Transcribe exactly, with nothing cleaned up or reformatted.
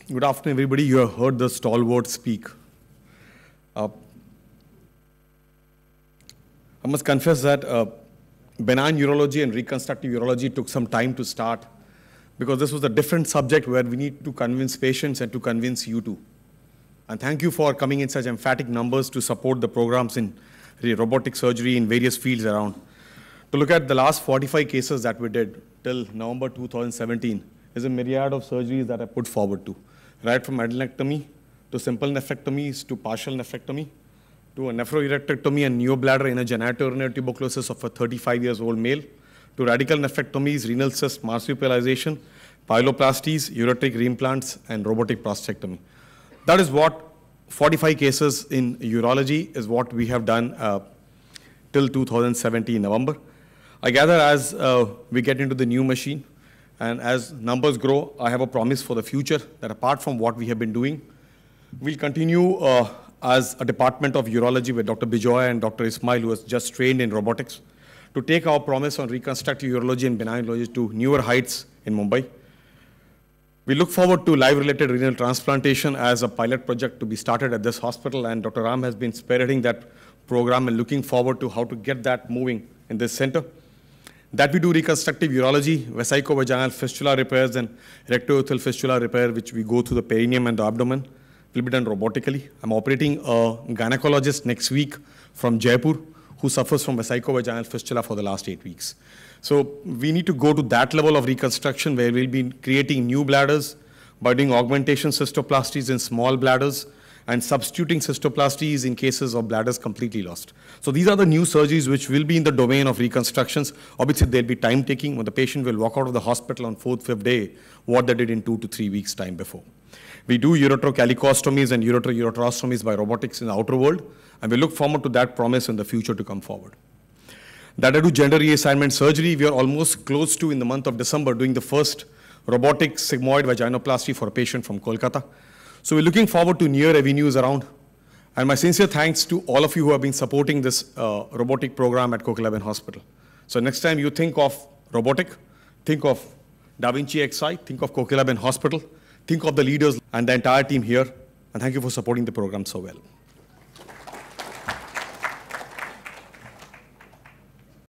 Good afternoon, everybody. You have heard the stalwart speak. Uh, I must confess that uh, benign urology and reconstructive urology took some time to start because this was a different subject where we need to convince patients and to convince you too. And thank you for coming in such emphatic numbers to support the programs in robotic surgery in various fields around. To look at the last forty-five cases that we did till November two thousand seventeen is a myriad of surgeries that I put forward to, right from adenectomy to simple nephrectomies to partial nephrectomy to a nephroureterectomy and neobladder in a genitourinary tuberculosis of a thirty-five years old male to radical nephrectomies, renal cyst, marsupialization, pyeloplasties, ureteric reimplants, and robotic prostatectomy. That is what forty-five cases in urology is what we have done uh, till two thousand seventeen November. I gather as uh, we get into the new machine and as numbers grow, I have a promise for the future that apart from what we have been doing, we'll continue uh, as a department of urology with Doctor Bijoy and Doctor Ismail, who has just trained in robotics, to take our promise on reconstructive urology and benign urology to newer heights in Mumbai. We look forward to live-related renal transplantation as a pilot project to be started at this hospital, and Doctor Ram has been spearheading that program and looking forward to how to get that moving in this center. That we do reconstructive urology, Vesico vaginal fistula repairs and rectourethral fistula repair, which we go through the perineum and the abdomen, will be done robotically. I'm operating a gynecologist next week from Jaipur who suffers from Vesico vaginal fistula for the last eight weeks. So we need to go to that level of reconstruction where we'll be creating new bladders by doing augmentation cystoplasties in small bladders and substituting cystoplasties in cases of bladders completely lost. So these are the new surgeries which will be in the domain of reconstructions. Obviously, they'll be time-taking when the patient will walk out of the hospital on fourth, fifth day, what they did in two to three weeks' time before. We do ureterocalicostomies and ureteroureterostomies by robotics in the outer world, and we look forward to that promise in the future to come forward. That I do gender reassignment surgery, we are almost close to, in the month of December, doing the first robotic sigmoid vaginoplasty for a patient from Kolkata. So we're looking forward to near avenues around. And my sincere thanks to all of you who have been supporting this uh, robotic program at Kokilaben Hospital. So next time you think of robotic, think of Vinci Xi, think of Kokilaben Hospital, think of the leaders and the entire team here. And thank you for supporting the program so well.